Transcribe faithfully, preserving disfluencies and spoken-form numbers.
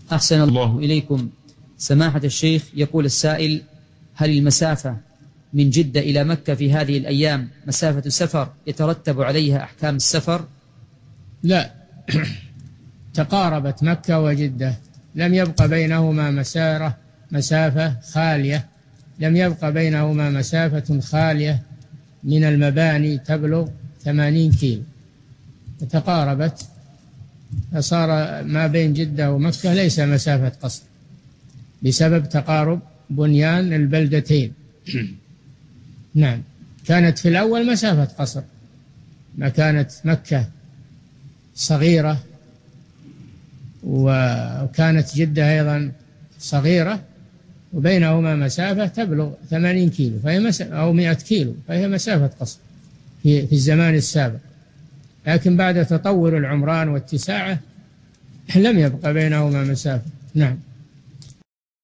أحسن الله إليكم سماحة الشيخ. يقول السائل: هل المسافة من جدة إلى مكة في هذه الأيام مسافة سفر يترتب عليها أحكام السفر؟ لا، تقاربت مكة وجدة، لم يبق بينهما مسارة مسافة خالية، لم يبق بينهما مسافة خالية من المباني تبلغ ثمانين كيلو، تقاربت، فصار ما بين جدة ومكة ليس مسافة قصر بسبب تقارب بنيان البلدتين. نعم، كانت في الأول مسافة قصر، ما كانت مكة صغيرة وكانت جدة أيضا صغيرة وبينهما مسافة تبلغ ثمانين كيلو فهي مسافة أو مئة كيلو، فهي مسافة قصر في, في الزمان السابق. لكن بعد تطور العمران واتساعه لم يبقى بينهما مسافة. نعم.